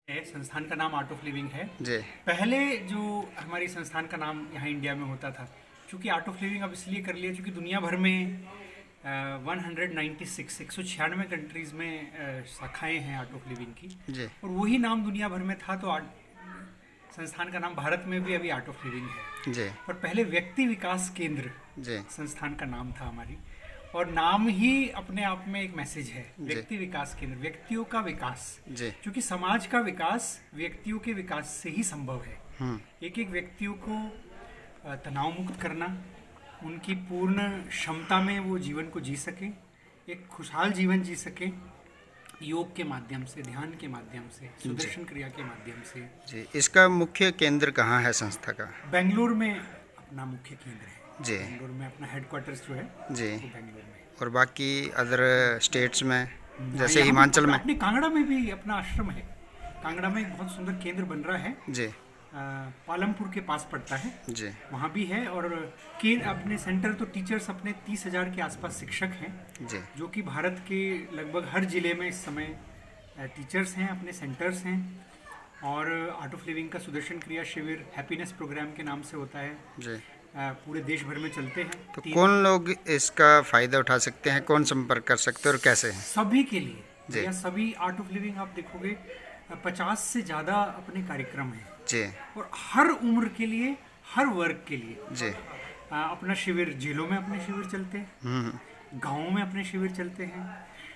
है। संस्थान का नाम आर्ट ऑफ लिविंग है जी। पहले जो हमारी संस्थान का नाम यहाँ इंडिया में होता था, चूँकि आर्ट ऑफ लिविंग अब इसलिए कर लिया क्योंकि दुनिया भर में 196 कंट्रीज़ में शाखाएं हैं आर्ट ऑफ लिविंग की, जी। और वही नाम दुनिया भर में था, तो संस्थान का नाम भारत में भी अभी आर्ट ऑफ लिविंग है। जी। और पहले व्यक्ति विकास केंद्र जी। संस्थान का नाम था हमारी, और नाम ही अपने आप में एक मैसेज है, व्यक्ति विकास केंद्र, व्यक्तियों का विकास। क्योंकि समाज का विकास व्यक्तियों के विकास से ही संभव है। एक एक व्यक्तियों को तनाव मुक्त करना, उनकी पूर्ण क्षमता में वो जीवन को जी सके, एक खुशहाल जीवन जी सके, योग के माध्यम से, ध्यान के माध्यम से, सुदर्शन क्रिया के माध्यम से। जी। इसका मुख्य केंद्र कहाँ है संस्था का? बेंगलुरु में अपना मुख्य केंद्र है। जी। बेंगलुरु में अपना हेडक्वार्टर्स जो है जी, वो बेंगलुरु में। और बाकी अदर स्टेट्स में जैसे हिमाचल में? अपने कांगड़ा में भी अपना आश्रम है। कांगड़ा में एक बहुत सुंदर केंद्र बन रहा है। जी। पालमपुर के पास पड़ता है। जी। वहाँ भी है। और अपने सेंटर तो टीचर्स अपने 30,000 के आसपास शिक्षक हैं। जी। जो कि भारत के लगभग हर जिले में इस समय टीचर्स हैं, अपने सेंटर्स हैं। और आर्ट ऑफ लिविंग का सुदर्शन क्रिया शिविर हैप्पीनेस प्रोग्राम के नाम से होता है। जी। पूरे देश भर में चलते हैं। तो कौन लोग इसका फायदा उठा सकते हैं, कौन संपर्क कर सकते हैं और कैसे हैं? सभी के लिए। जी। सभी आर्ट ऑफ लिविंग आप देखोगे 50 से ज़्यादा अपने कार्यक्रम हैं। जी। और हर उम्र के लिए, हर वर्ग के लिए। जी। अपना शिविर जिलों में अपने शिविर चलते हैं, गाँवों में अपने शिविर चलते हैं,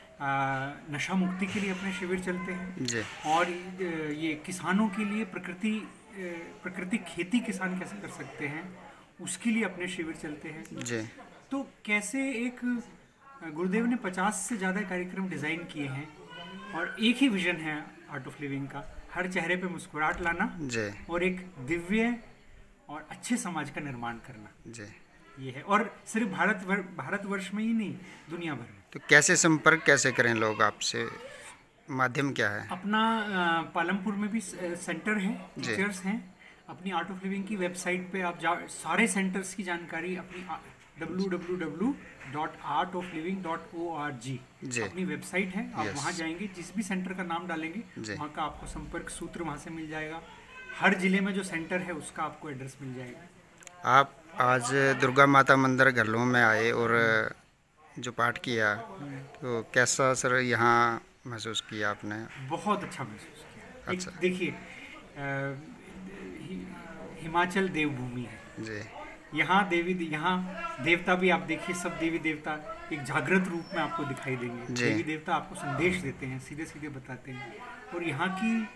नशा मुक्ति के लिए अपने शिविर चलते हैं। जी। और ये किसानों के लिए प्राकृतिक खेती किसान कैसे कर सकते हैं उसके लिए अपने शिविर चलते हैं। जी। तो कैसे एक गुरुदेव ने 50 से ज़्यादा कार्यक्रम डिज़ाइन किए हैं, और एक ही विजन है आर्ट ऑफ लिविंग का, हर चेहरे पे मुस्कुराहट लाना। जी। और एक दिव्य और अच्छे समाज का निर्माण करना। जी। ये है। और सिर्फ भारतवर्ष में ही नहीं, दुनिया भर में। तो कैसे संपर्क कैसे करें लोग आपसे, माध्यम क्या है? अपना पालमपुर में भी सेंटर है, टीचर्स हैं। अपनी आर्ट ऑफ लिविंग की वेबसाइट पे आप सारे सेंटर्स की जानकारी अपनी www.artofliving.org अपनी वेबसाइट है। आप वहाँ जाएंगे, जिस भी सेंटर का नाम डालेंगे वहाँ का आपको संपर्क सूत्र वहाँ से मिल जाएगा। हर जिले में जो सेंटर है उसका आपको एड्रेस मिल जाएगा। आप आज दुर्गा माता मंदिर घरलों में आए और जो पाठ किया, तो कैसा सर यहाँ महसूस किया आपने? बहुत अच्छा महसूस किया। अच्छा। देखिए, हिमाचल देवभूमि है जी। यहाँ देवता भी आप देखिए, सब देवी देवता एक जागृत रूप में आपको दिखाई देंगे। देवी देवता आपको संदेश देते हैं, सीधे सीधे बताते हैं। और यहाँ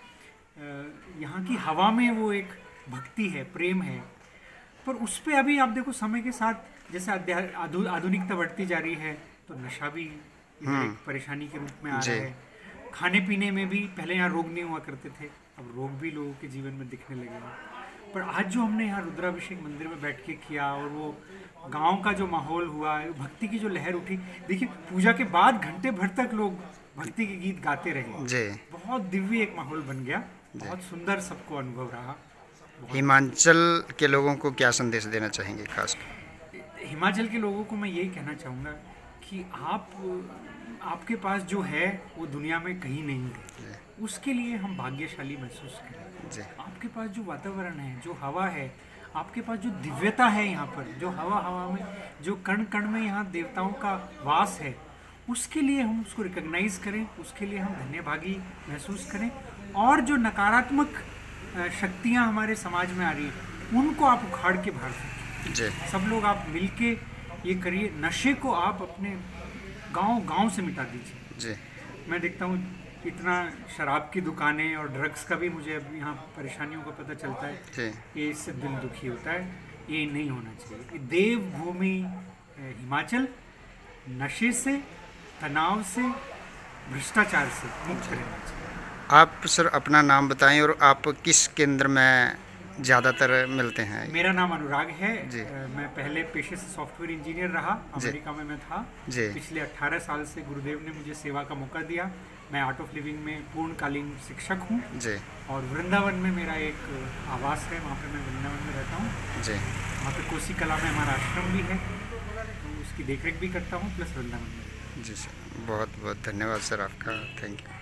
की हवा में वो एक भक्ति है, प्रेम है। पर उस पर अभी आप देखो, समय के साथ जैसे आधुनिकता बढ़ती जा रही है, तो नशा भी एक परेशानी के रूप में आ रहा है। खाने पीने में भी पहले यहाँ रोग नहीं हुआ करते थे, अब रोग भी लोगों के जीवन में दिखने लगे हैं। पर आज जो हमने यहाँ रुद्राभिषेक मंदिर में बैठ के किया, और वो गांव का जो माहौल हुआ, भक्ति की जो लहर उठी, देखिए पूजा के बाद घंटे भर तक लोग भक्ति के गीत गाते रहे। जी। बहुत दिव्य एक माहौल बन गया, बहुत सुंदर सबको अनुभव रहा। हिमाचल के लोगों को क्या संदेश देना चाहेंगे खास? हिमाचल के लोगों को मैं यही कहना चाहूँगा कि आपके पास जो है वो दुनिया में कहीं नहीं है। उसके लिए हम भाग्यशाली महसूस करें। आपके पास जो वातावरण है, जो हवा है, आपके पास जो दिव्यता है, यहाँ पर जो हवा में, जो कण कण में यहाँ देवताओं का वास है, उसके लिए हम उसको रिकॉग्नाइज करें, उसके लिए हम धन्यभागी महसूस करें। और जो नकारात्मक शक्तियाँ हमारे समाज में आ रही हैं, उनको आप उखाड़ के बाहर फेंकें। सब लोग आप मिलके ये करिए। नशे को आप अपने गांव से मिटा दीजिए। मैं देखता हूँ इतना शराब की दुकानें और ड्रग्स का भी मुझे अब यहाँ परेशानियों का पता चलता है। ये इससे दिल दुखी होता है। ये नहीं होना चाहिए। देवभूमि हिमाचल नशे से, तनाव से, भ्रष्टाचार से मुक्त रहना चाहिए। आप सर अपना नाम बताएं और आप किस केंद्र में ज़्यादातर मिलते हैं? मेरा नाम अनुराग है। मैं पहले पेशे से सॉफ्टवेयर इंजीनियर रहा, अमेरिका में मैं था। पिछले 18 साल से गुरुदेव ने मुझे सेवा का मौका दिया। मैं आर्ट ऑफ लिविंग में पूर्णकालीन शिक्षक हूँ। और वृंदावन में मेरा एक आवास है, वहाँ पे मैं वृंदावन में रहता हूँ। वहाँ पे कोसी कला में हमारा आश्रम भी है, तो उसकी देखरेख भी करता हूँ, प्लस वृंदावन में। जी सर, बहुत बहुत धन्यवाद सर आपका। Thank you.